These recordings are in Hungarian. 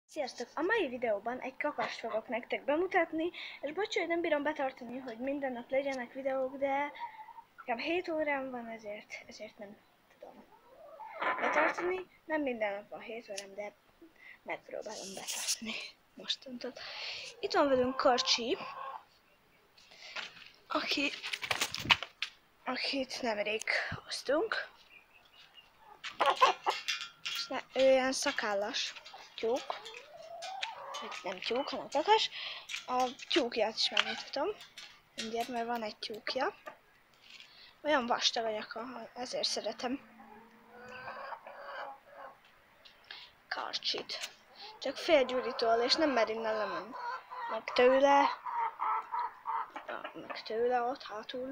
Sziasztok! A mai videóban egy kakast fogok nektek bemutatni, és bocs, hogy nem bírom betartani, hogy minden nap legyenek videók, de nekem 7 órám van, ezért nem tudom betartani. Nem minden nap van 7 órám, de megpróbálom betartani mostantól. Itt van velünk Karcsi, akit nemrég hoztunk. Ő ilyen szakállas tyúk. Nem tyúk, hanem kakas. A tyúkját is megmutatom. Mindjárt, mert van egy tyúkja. Olyan vastag a nyaka, ezért szeretem Karcsit. Csak fél Gyuritól, és nem mer innen lemenni. Meg tőle ott hátul.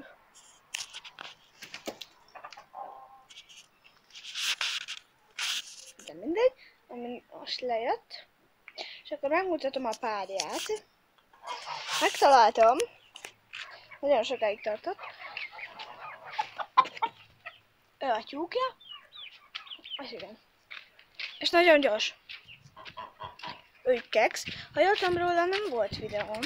De mindegy, ami most lejött. És akkor megmutatom a párját. Megtaláltam. Nagyon sokáig tartott. Ő a tyúkja. Az igen. És nagyon gyors. Ő Kex. Ha jól tudom róla, nem volt videóm.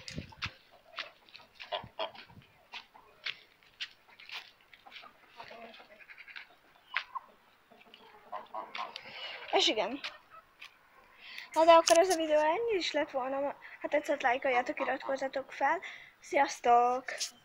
És igen. Na de akkor ez a videó ennyi is lett volna. Ha tetszett, lájkoljátok, iratkozzatok fel. Sziasztok!